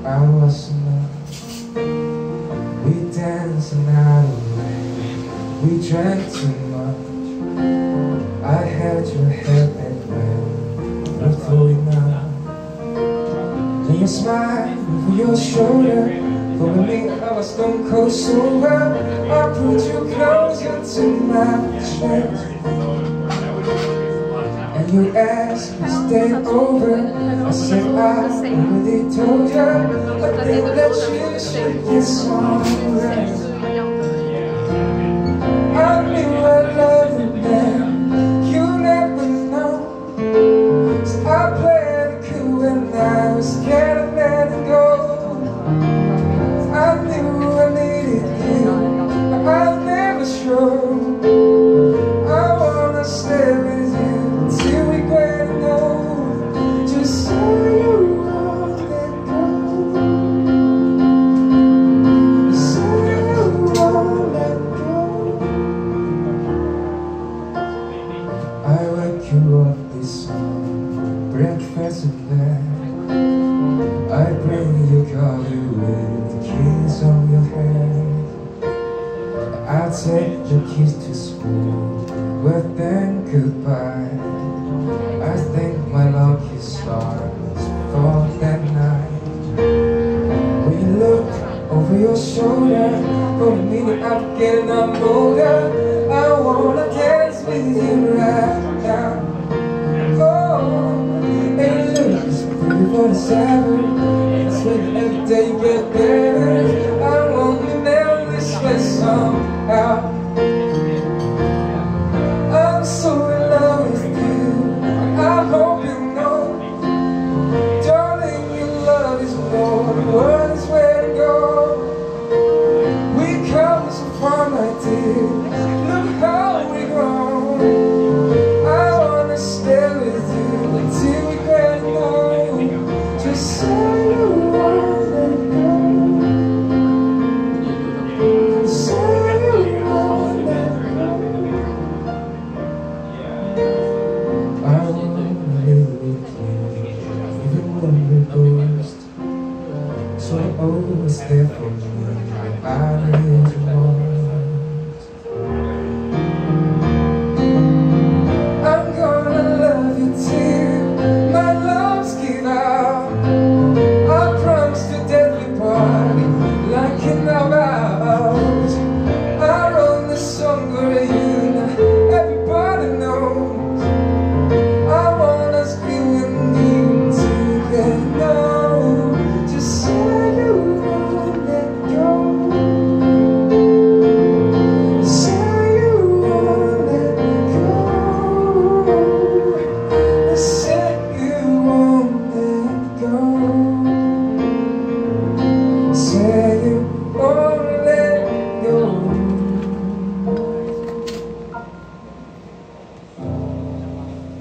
I was enough. We danced the night away. We drank too much. I held your head back when we were falling out. Then you smiled over your shoulder. For me, I was stone cold sober. I put you closer to my chest. And you asked me to stay over. I said I already told you. I think that you should get some rest. I knew I loved you then. You never know. So I played it cool and I was scared to let it go. I knew I needed you, but I was never sure. I wanna stay with you till we get old, just so you won't let go, so you won't let go. I wake you up this morning, breakfast in bed. I bring you coffee with the keys on your head. I'll take the keys to school, well then goodbye. I think my lucky stars fall that night. When you look over your shoulder, for a minute I'm getting older. I wanna dance with you right now. Oh, and you look as pretty for the seven. Every day you get better. I want you now this way somehow. I'm so in love with you. I hope you know, darling, your love is more than words where to go. We come so far, my dear. Look how we grow. I wanna stay with you until we get old, just so you. So always there for me. I need you more.